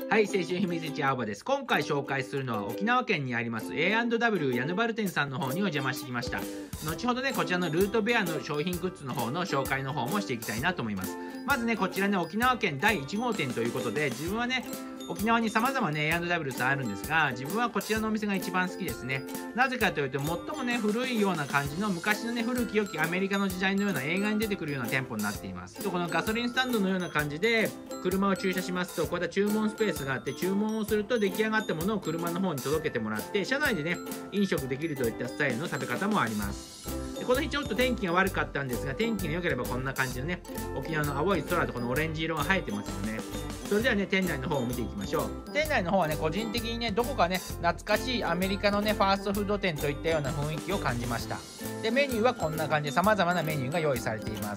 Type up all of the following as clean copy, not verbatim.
はい、青春秘密基地青葉です。今回紹介するのは沖縄県にあります A&W ヤヌバル店さんの方にお邪魔してきました。後ほどね、こちらのルートベアの商品グッズの方の紹介の方もしていきたいなと思います。まずね、こちらね、沖縄県第1号店ということで、自分はね、沖縄に様々ね A&W さんあるんですが、自分はこちらのお店が一番好きですね。なぜかというと、最もね古いような感じの昔のね古き良きアメリカの時代のような映画に出てくるような店舗になっています。このガソリンスタンドのような感じで車を駐車しますと、こういった注文スペースがあって、注文をすると出来上がったものを車の方に届けてもらって、車内でね飲食できるといったスタイルの食べ方もあります。でこの日ちょっと天気が悪かったんですが、天気が良ければこんな感じのね沖縄の青い空とこのオレンジ色が映えてますよね。それではね、店内の方を見ていきましょう。店内の方はね、個人的にね、どこかね、懐かしいアメリカのね、ファーストフード店といったような雰囲気を感じました。で、メニューはこんな感じで様々なメニューが用意されています。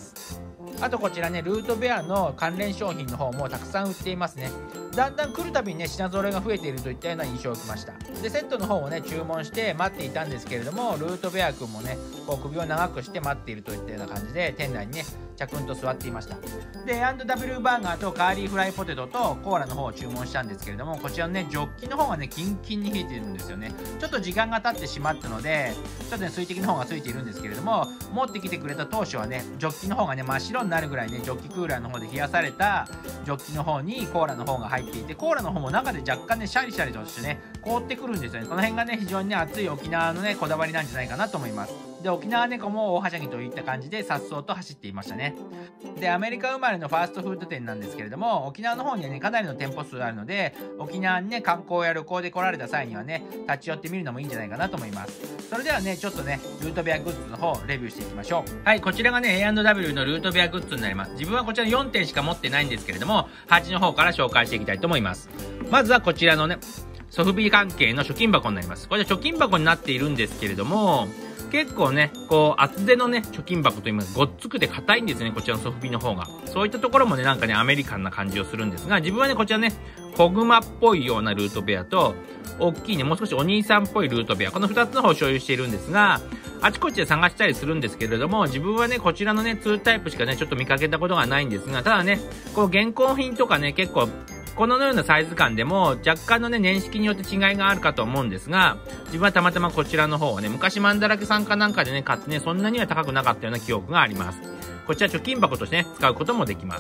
あとこちらね、ルートベアの関連商品の方もたくさん売っていますね。だんだん来るたびにね、品揃えが増えているといったような印象を受けました。で、セットの方をね、注文して待っていたんですけれども、ルートベアくんもね、こう首を長くして待っているといったような感じで、店内にね、ちゃくんと座っていました。で、A&W バーガーとカーリーフライポテトとコーラの方を注文したんですけれども、こちらのね、ジョッキの方がね、キンキンに冷えているんですよね。ちょっと時間が経ってしまったので、ちょっとね、水滴の方がついているんですけれども、持ってきてくれた当初はね、ジョッキの方がね、真っ白になるぐらいね、ジョッキクーラーの方で冷やされたジョッキの方にコーラの方が入っていて、コーラの方も中で若干ね、シャリシャリとしてね、凍ってくるんですよね。この辺がね、非常にね、熱い沖縄のね、こだわりなんじゃないかなと思います。で、沖縄猫も大はしゃぎといった感じで、颯爽と走っていましたね。で、アメリカ生まれのファーストフード店なんですけれども、沖縄の方にはね、かなりの店舗数あるので、沖縄にね、観光や旅行で来られた際にはね、立ち寄ってみるのもいいんじゃないかなと思います。それではね、ちょっとね、ルートベアグッズの方、レビューしていきましょう。はい、こちらがね、A&W のルートベアグッズになります。自分はこちらの4点しか持ってないんですけれども、端の方から紹介していきたいと思います。まずはこちらのね、ソフビ関係の貯金箱になります。これは貯金箱になっているんですけれども、結構ね、こう、厚手のね、貯金箱といいます。ごっつくて硬いんですね、こちらのソフビの方が。そういったところもね、なんかね、アメリカンな感じをするんですが、自分はね、こちらね、小熊っぽいようなルートベアと、大きいね、もう少しお兄さんっぽいルートベア。この2つの方を所有しているんですが、あちこちで探したりするんですけれども、自分はね、こちらのね、2タイプしかね、ちょっと見かけたことがないんですが、ただね、こう、現行品とかね、結構、このようなサイズ感でも若干のね、年式によって違いがあるかと思うんですが、自分はたまたまこちらの方をね、昔マンダラケさんかなんかでね、買ってね、そんなには高くなかったような記憶があります。こちら貯金箱としてね、使うこともできます。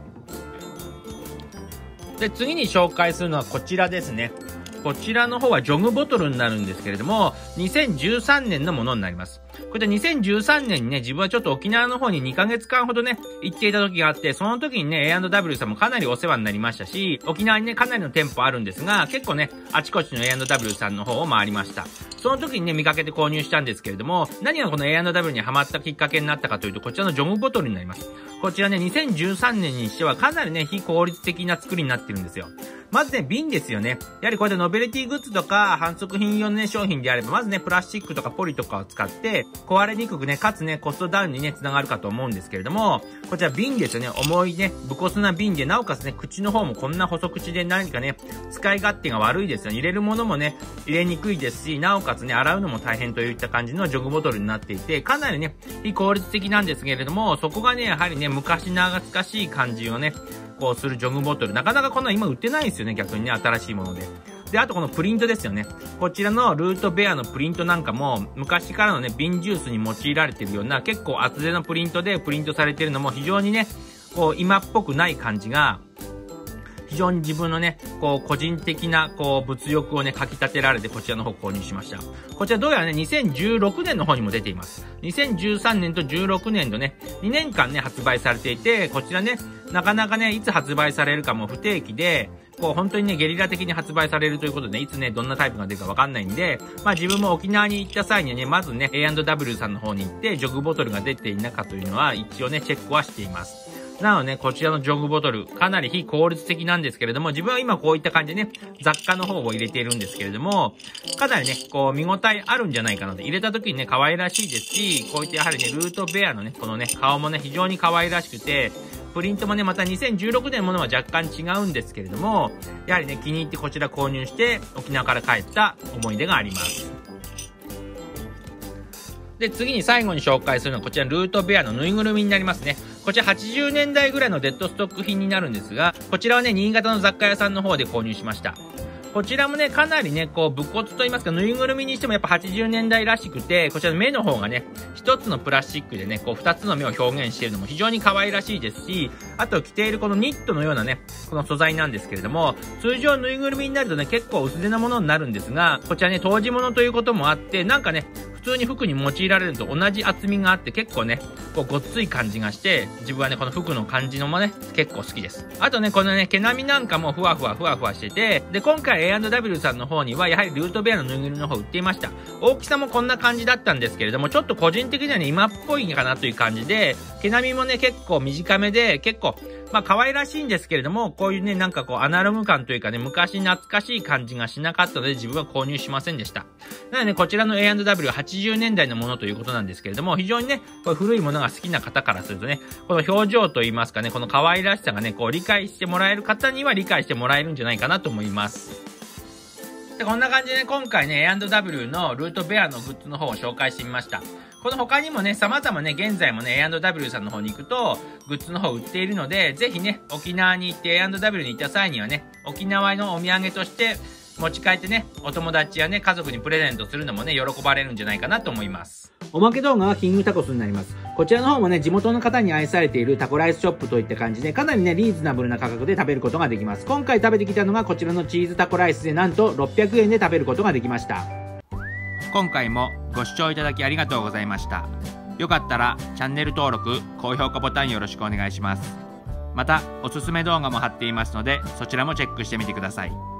で、次に紹介するのはこちらですね。こちらの方はジョグボトルになるんですけれども、2013年のものになります。これで2013年にね、自分はちょっと沖縄の方に2ヶ月間ほどね、行っていた時があって、その時にね、A&W さんもかなりお世話になりましたし、沖縄にね、かなりの店舗あるんですが、結構ね、あちこちの A&W さんの方を回りました。その時にね、見かけて購入したんですけれども、何がこの A&W にハマったきっかけになったかというと、こちらのジョグボトルになります。こちらね、2013年にしてはかなりね、非効率的な作りになってるんですよ。まずね、瓶ですよね。やはりこうやってノベルティグッズとか販促品用のね、商品であれば、まずね、プラスチックとかポリとかを使って、壊れにくくね、かつね、コストダウンにね、つながるかと思うんですけれども、こちら瓶ですよね。重いね、武骨な瓶で、なおかつね、口の方もこんな細口で何かね、使い勝手が悪いですよね。入れるものもね、入れにくいですし、なおかつね、洗うのも大変といった感じのジョグボトルになっていて、かなりね、非効率的なんですけれども、そこがね、やはりね、昔懐かしい感じをね、こうするジョグボトル。なかなかこんな今売ってないですよね、逆にね、新しいもので。で、あとこのプリントですよね。こちらのルートベアのプリントなんかも、昔からのね、瓶ジュースに用いられているような、結構厚手のプリントでプリントされているのも非常にね、こう、今っぽくない感じが、非常に自分のね、こう、個人的な、こう、物欲をね、かき立てられて、こちらの方購入しました。こちらどうやらね、2016年の方にも出ています。2013年と16年のね、2年間ね、発売されていて、こちらね、なかなかね、いつ発売されるかも不定期で、こう、本当にね、ゲリラ的に発売されるということで、いつね、どんなタイプが出るかわかんないんで、まあ自分も沖縄に行った際にはね、まずね、A&W さんの方に行って、ジョグボトルが出ていないかというのは、一応ね、チェックはしています。なのでね、こちらのジョグボトル、かなり非効率的なんですけれども、自分は今こういった感じでね、雑貨の方を入れているんですけれども、かなりね、こう見応えあるんじゃないかなと。入れた時にね、可愛らしいですし、こういったやはりね、ルートベアのね、このね、顔もね、非常に可愛らしくて、プリントもね、また2016年のものは若干違うんですけれども、やはりね、気に入ってこちら購入して、沖縄から帰った思い出があります。で、次に最後に紹介するのはこちらルートベアのぬいぐるみになりますね。ここちら80年代ぐらいのデッドストック品になるんですが、こちらはね、新潟の雑貨屋さんの方で購入しました。こちらもね、かなりね、武骨と言いますか、ぬいぐるみにしてもやっぱ80年代らしくて、こちらの目の方がね、一つのプラスチックでね、二つの目を表現しているのも非常に可愛らしいですし、あと着ているこのニットのようなね、この素材なんですけれども、通常ぬいぐるみになるとね、結構薄手なものになるんですが、こちらね、当時物ということもあって、なんかね、普通に服に用いられるのと同じ厚みがあって結構ね、ごっつい感じがして、自分はね、この服の感じのもね、結構好きです。あとね、このね、毛並みなんかもふわふわしてて、で、今回 A&W さんの方には、やはりルートベアのぬいぐるみの方売っていました。大きさもこんな感じだったんですけれども、ちょっと個人的にはね、今っぽいかなという感じで、毛並みもね、結構短めで、結構、可愛らしいんですけれども、こういうね、なんかアナログ感というかね、昔懐かしい感じがしなかったので、自分は購入しませんでした。なのでね、こちらの A&W80 年代のものということなんですけれども、非常にね、これ古いものが好きな方からするとね、この表情といいますかね、この可愛らしさがね、理解してもらえる方には理解してもらえるんじゃないかなと思います。で、こんな感じでね、今回ね、A&W のルートベアのグッズの方を紹介してみました。この他にもね、様々ね、現在もね、A&W さんの方に行くと、グッズの方売っているので、ぜひね、沖縄に行って A&W に行った際にはね、沖縄のお土産として持ち帰ってね、お友達やね、家族にプレゼントするのもね、喜ばれるんじゃないかなと思います。おまけ動画はキングタコスになります。こちらの方もね、地元の方に愛されているタコライスショップといった感じで、かなりね、リーズナブルな価格で食べることができます。今回食べてきたのがこちらのチーズタコライスで、なんと600円で食べることができました。今回もご視聴いただきありがとうございました。よかったらチャンネル登録、高評価ボタンよろしくお願いします。また、おすすめ動画も貼っていますので、そちらもチェックしてみてください。